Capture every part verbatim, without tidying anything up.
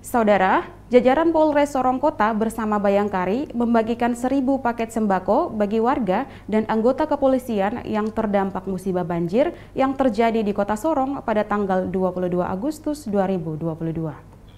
Saudara, jajaran Polres Sorong Kota bersama Bayangkari membagikan seribu paket sembako bagi warga dan anggota kepolisian yang terdampak musibah banjir yang terjadi di Kota Sorong pada tanggal dua puluh dua Agustus dua ribu dua puluh dua.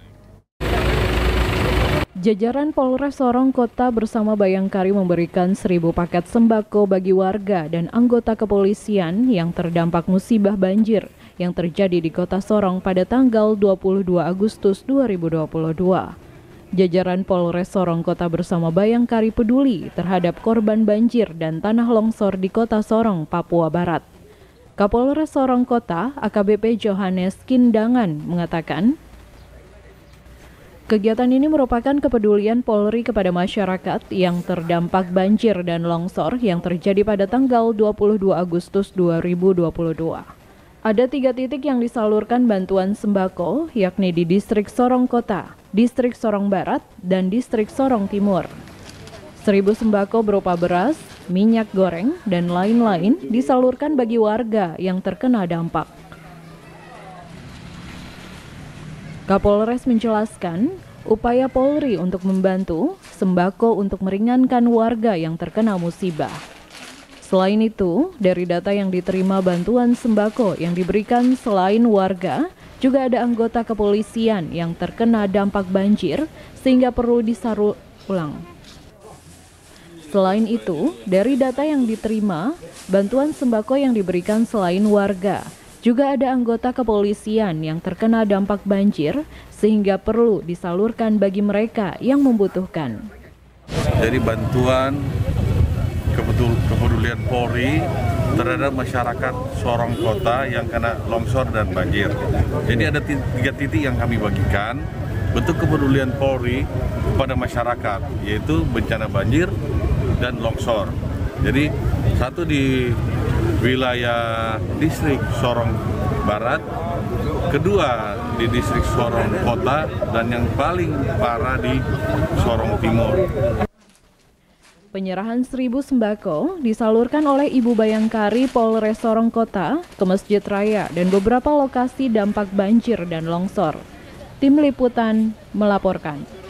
Jajaran Polres Sorong Kota bersama Bayangkari memberikan seribu paket sembako bagi warga dan anggota kepolisian yang terdampak musibah banjir yang terjadi di Kota Sorong pada tanggal dua puluh dua Agustus dua ribu dua puluh dua. Jajaran Polres Sorong Kota bersama Bayangkari peduli terhadap korban banjir dan tanah longsor di Kota Sorong, Papua Barat. Kapolres Sorong Kota, A K B P Johannes Kindangan, mengatakan, kegiatan ini merupakan kepedulian Polri kepada masyarakat yang terdampak banjir dan longsor yang terjadi pada tanggal dua puluh dua Agustus dua ribu dua puluh dua. Ada tiga titik yang disalurkan bantuan sembako, yakni di Distrik Sorong Kota, Distrik Sorong Barat, dan Distrik Sorong Timur. Seribu sembako berupa beras, minyak goreng, dan lain-lain disalurkan bagi warga yang terkena dampak. Kapolres menjelaskan, upaya Polri untuk membantu sembako untuk meringankan warga yang terkena musibah. Selain itu, dari data yang diterima bantuan sembako yang diberikan selain warga, juga ada anggota kepolisian yang terkena dampak banjir sehingga perlu disalur ulang. Selain itu, dari data yang diterima, bantuan sembako yang diberikan selain warga, juga ada anggota kepolisian yang terkena dampak banjir sehingga perlu disalurkan bagi mereka yang membutuhkan. Jadi bantuan kepedulian Polri terhadap masyarakat Sorong Kota yang kena longsor dan banjir. Jadi ada tiga titik yang kami bagikan bentuk kepedulian Polri kepada masyarakat, yaitu bencana banjir dan longsor. Jadi satu di wilayah Distrik Sorong Barat, kedua di Distrik Sorong Kota, dan yang paling parah di Sorong Timur. Penyerahan seribu sembako disalurkan oleh Ibu Bayangkari Polres Sorong Kota ke Masjid Raya dan beberapa lokasi dampak banjir dan longsor. Tim Liputan melaporkan.